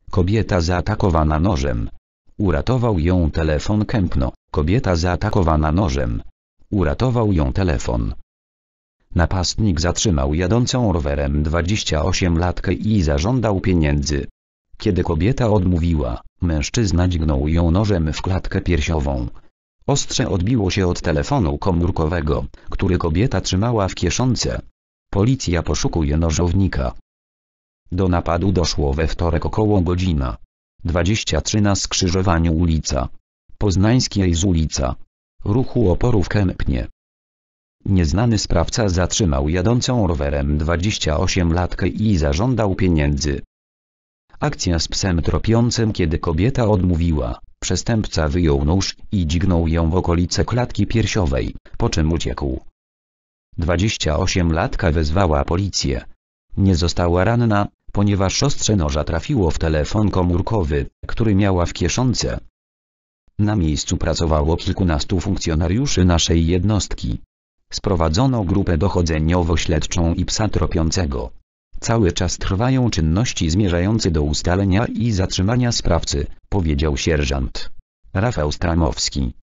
Kobieta zaatakowana nożem. Uratował ją telefon Kępno. Kobieta zaatakowana nożem. Uratował ją telefon. Napastnik zatrzymał jadącą rowerem 28-latkę i zażądał pieniędzy. Kiedy kobieta odmówiła, mężczyzna dźgnął ją nożem w klatkę piersiową. Ostrze odbiło się od telefonu komórkowego, który kobieta trzymała w kieszonce. Policja poszukuje nożownika. Do napadu doszło we wtorek około godzina 23 na skrzyżowaniu ulica Poznańskiej z ulica Ruchu Oporu w Kępnie. Nieznany sprawca zatrzymał jadącą rowerem 28-latkę i zażądał pieniędzy. Akcja z psem tropiącym. Kiedy kobieta odmówiła, przestępca wyjął nóż i dźgnął ją w okolice klatki piersiowej, po czym uciekł. 28-latka wezwała policję. Nie została ranna, ponieważ ostrze noża trafiło w telefon komórkowy, który miała w kieszonce. Na miejscu pracowało kilkunastu funkcjonariuszy naszej jednostki. Sprowadzono grupę dochodzeniowo-śledczą i psa tropiącego. Cały czas trwają czynności zmierzające do ustalenia i zatrzymania sprawcy, powiedział sierżant Rafał Stramowski.